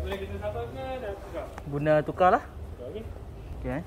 Boleh kita sabar ke dah tukar? Guna tukar lah. Okey. Okay.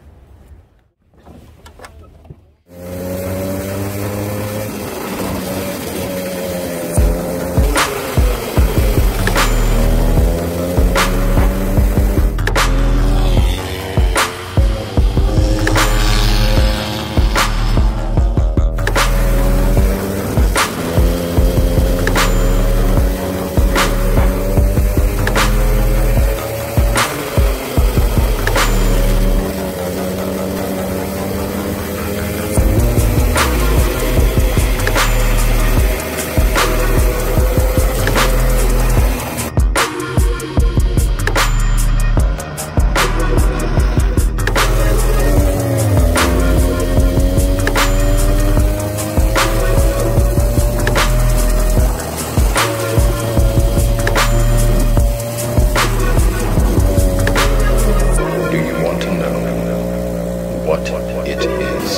What it is.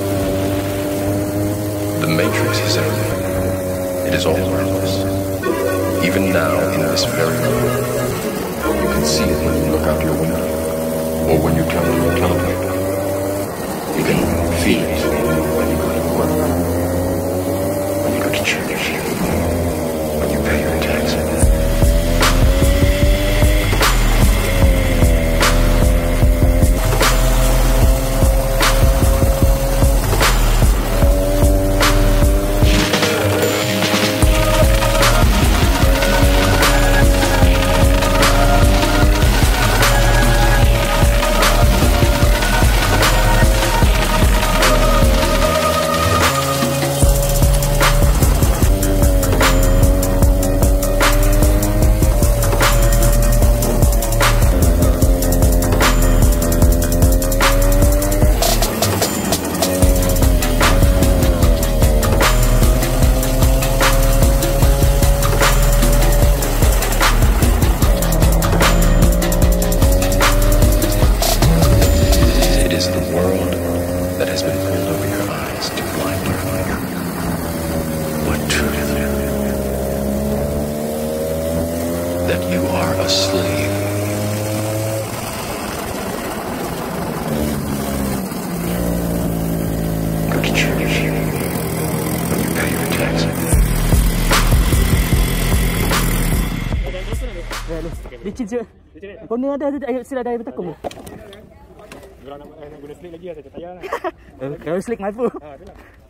The Matrix is everywhere. It is all around us. Even now, in this very moment, you can see it when you look out your window, or when you turn on your television. You can feel it when you go to work, when you go to church, when you pay your taxes. That you are a slave. Go to church when you pay your taxes. Licin je. Kau ni ada sila ada bertakung. Kalau nak guna slick lagi ada tayar lah. Kalau slick mampu. Itulah.